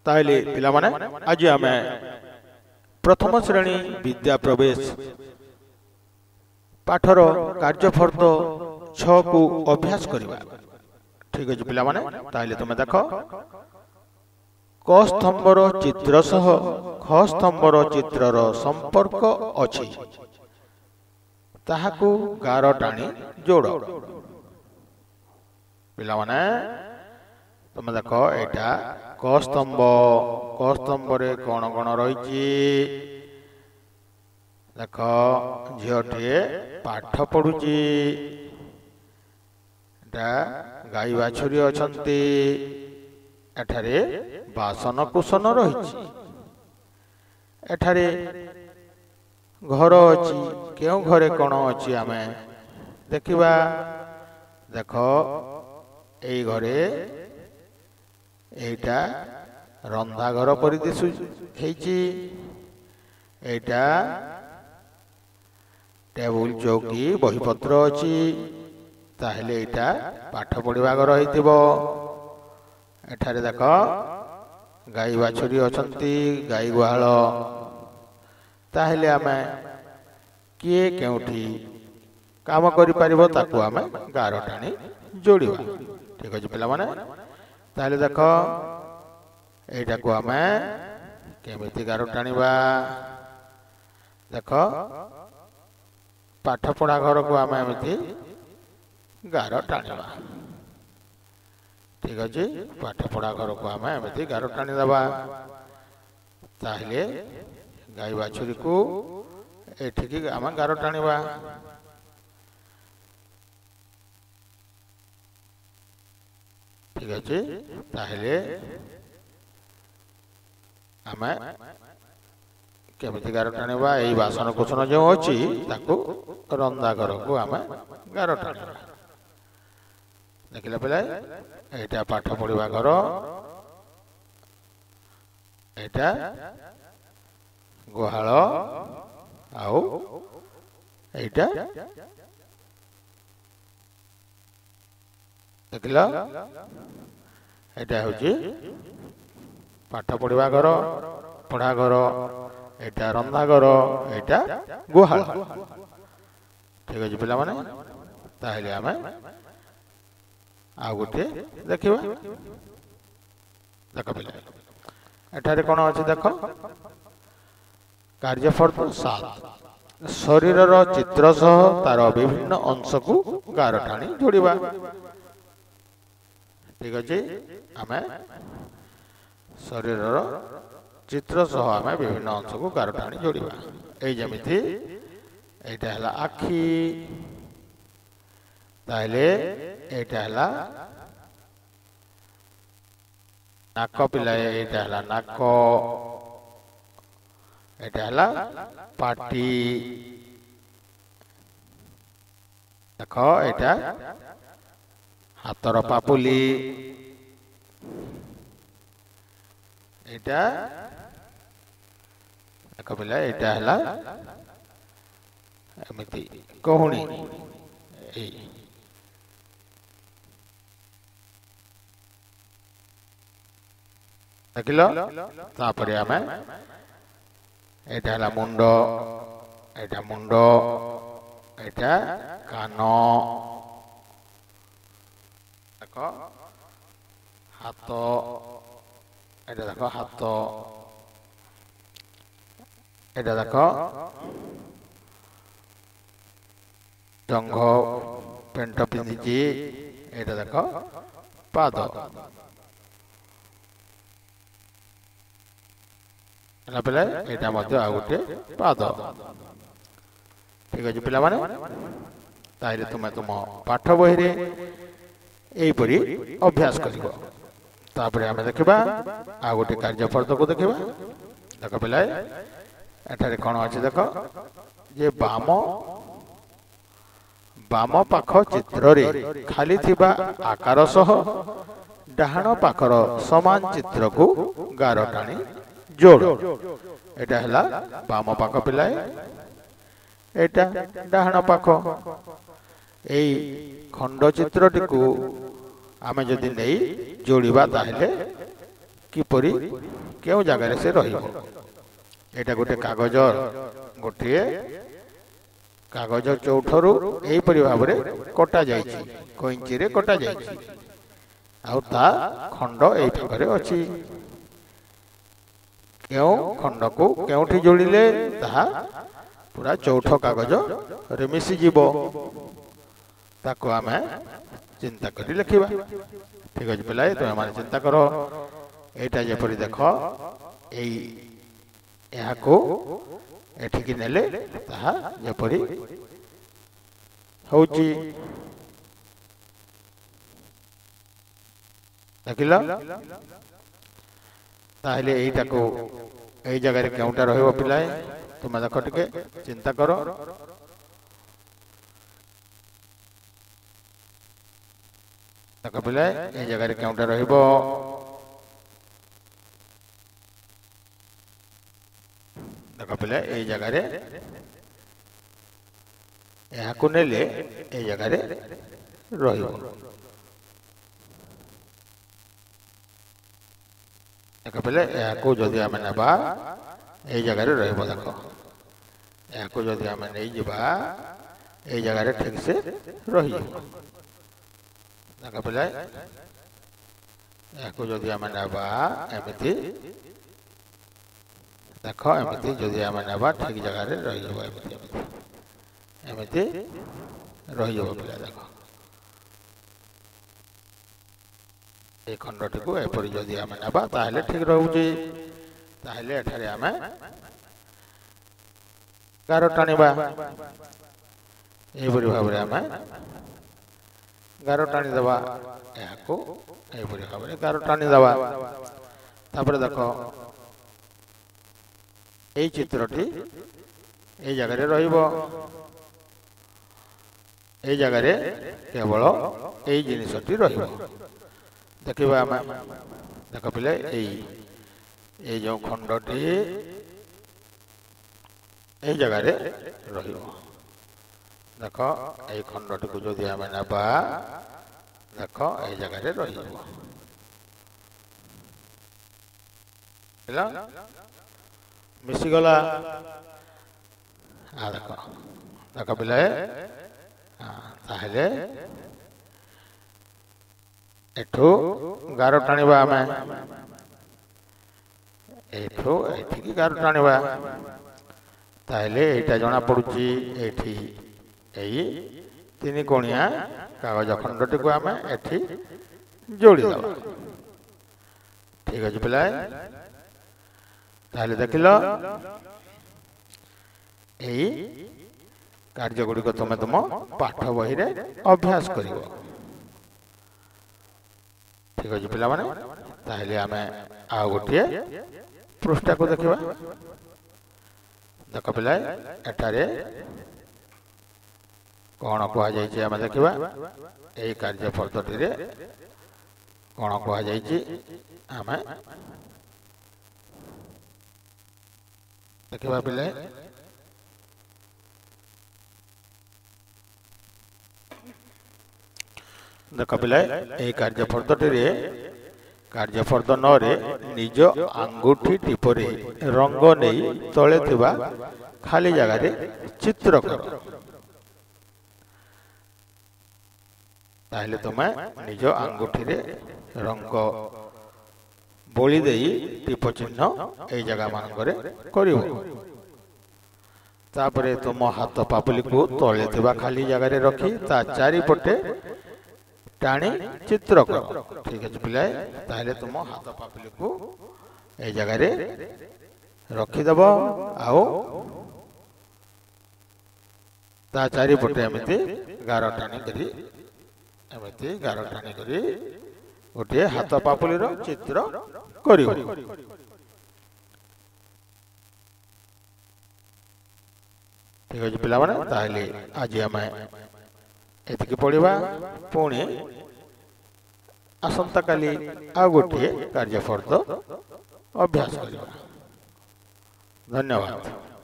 ताइले पिलामाने आज आमे प्रथम श्रेणी विद्या प्रवेश पाठर कार्यफर्द 6 को अभ्यास करिबा। ठीक अछि पिलामाने ताइले तुमे देखो क स्तंभर चित्र सह ख स्तंभर चित्रर संपर्क अछि ताहाकू गार टाणी जोड़। पिलामाने तुमे देखो एटा क स्तंभ रे कोन कोन रहिछि देखो झियोटे पाठ पढुछि एटा गाई बाछुरी अछंती एठारे बासन कुसन रहिछि एठारे घर अछि केउ घरे कोन अछि आमे देखिबा। देखो एई घरे एटा रंधा घर परि दिसु हेछि एटा टेबुल चौकी बहीपत्र अछि ताहेले एटा पाठ पढिबा घर हेतिबो। एठारे देखो गाई बाछुरी अछंती गाई गुहाल ताहेले आमे किए केउठी काम करि परिबो ताकू आमे गार टाणी जोड़िबा। ठीक अछि पिला माने ताहेले देखो एटा को आमे केमिति गार टाणीबा। देखो पाठ पढ़ा घर को आमे एमिति गार टाणीबा। ठीक अछि पाठ पढ़ा घर को आमे एमिति गार टाणी दबा ताहेले गाई बाछुरी को एठिकी आमे गार टाणीबा। ठीक अछि ताहेले आमे केमिति गार टाणीबा एई बासन कुसन जो अछि ताकू रंधा घर को आमे गार टाणीबा। देखिला पले एटा पाठ पढिबा घर एटा गुहाल आउ एटा देखिला एटा होची पाठ पढिबा घर पढ़ा घर एटा रंधा घर एटा गुहाल। ठीक अछि पिला माने ताहेले आमे आ गोटे देखिबा। देखो पिला एठारे कोन अछि देखो कार्यफर्द 7 शरीरर चित्र सह तार विभिन्न अंश को गार टाणी जोड़िबा। ठीक अछि आमे शरीरर चित्र सह आमे विभिन्न अंश को गार टाणी जोड़िबा। एई जेमिति एटा हला आखी ताहेले एटा हला नाक पिला एटा हला नाक एटा हला पाटी। देखो एटा हातर पापुली एटा देखो पिला एटा हला एमिति कोहुणी एई देखिलो तापरे आमे एटा हला मुंड एटा एटा कान देखो हाथ एटा देखो हाथ एटा देखो जंघ पेंट पिंधिची एटा देखो पाद पहले एटा मध्य आ गोटे पाद। ठीक अछि पिला माने ताइले तुमे तुम पाठ बही रे एई परी अभ्यास करिवो। तापरे हमें देखिबा आ गोटे कार्यफर्द को देखिबा। देखो पिला एठारे कोन अछि देखो जे बाम पाख चित्र रे खाली थिबा आकार सह डाहाण पाखर समान चित्र को गार टाणी जोड़। एटा हला बाम पाख पिलाए एटा डाहाण पाख एई खंड चित्रटी को आमे जदि नहीं जोड़िबा ताहेले किपरि केउ जगार से रहिबो एटा गोटे कागज गोटे कागज चौठरू एपरि भाव में कटा जाइछि कइंची रे कटा जाइछि आउ ता खंड एई पाखरे अछि केउ खंड को केउठी जोड़िले ताहा पूरा चौठ कागज रे मिसी जीवो ताको आमे चिंता करी लिखिबा ठीक अछि पिलाए तो हमारे चिंता करो एटा जेपरि देखो एई यहा को एठिकी नेले ताहा जेपरि होउची देखिला ताहले एटा को एई जगह रे केउटा रहइबो पिलाए तुम देखो टिके चिंता करो देखो पिलाए एई जगह रे केउटा रहइबो देखो पिलाए एई जगह रे यहा को नेले एई जगह रे रहइबो देखो पिलाए यहा को जदि आमे नबा एई जगह रे रहइबो देखो यहा को जदि आमे नै जिबा एई जगह रे ठीक से रहिबो देखो पिलाए यहा को जदि आमे नबा एमिति देखो एमिति जदि आमे नबा ठीक जगह रे रहिबो एमिति एमिति रहिबो पिला देखो ए खंडटी को एपरि जदि आमे नबा ताहले ठीक रहउची ताहले एठारे आमे गार टाणीबा एपरि भाव रे आमे गार टाणी दबा यहा को एपरि भाव रे गार टाणी दबा तापर देखो एई चित्रटी एई जगह रे रहिबो एई जगह रे केवल एई जिनिसटी रहिबो देखिबा आमे देखो पिले एई जो खंडटी एई जगह रे रहिबो देखो एई खंडटी को जदि आमे नबा देखो एई जगह रे रहिबो हेला मिसी गला आ देखो देखो पिले ताहले एठो गार टाणीबा आमे एठो एठी गार टाणीबा ताहले एटा जणा पडुची एठी एई तीन कोणिया कागज खंडटी को आमे एठी जोड़ी दबा ठीक अछि पिलाए ताहले देखिलो एई कार्य गुडी को तुम पाठ बही रे अभ्यास करिवो ठीक अछि पिला माने ताहले आमे आ गोटिए पृष्ठ को देखिबा देखो पिला एठारे कोन को आ जाय छै आमे देखिबा एई कार्य पद्धति रे कोन को आ जाय छै आमे देखिबा पिला देख पिला यही कार्यपद्धति कार्यपद 9 रे निज आंगुठी टिपरे रंग नहीं तले थिबा खाली जगह रे चित्र कर ताहले तुम निज आंगुठी रे रंग बोली देई टिप चिन्ह ए जगह मान करे करिवो तापरे तुम हाथ पापुली को तले थिबा खाली जगह रे रखी ता चारि पटे टाणी चित्र कर ठीक है पिलाए ताहले तुम हाथ पापुली को ए जगह रे रखी दबो आओ ता चारि पटे एमिति गार टाणी करी एमिति गार टाणी करी गोटे हाथ पापुली रो चित्र करिवो ठीक है पिला माने ताहले आज हमें एतिके पढ़िबा पुणी आसंता काली आ गोटे कार्यफर्द अभ्यास करिबा। धन्यवाद।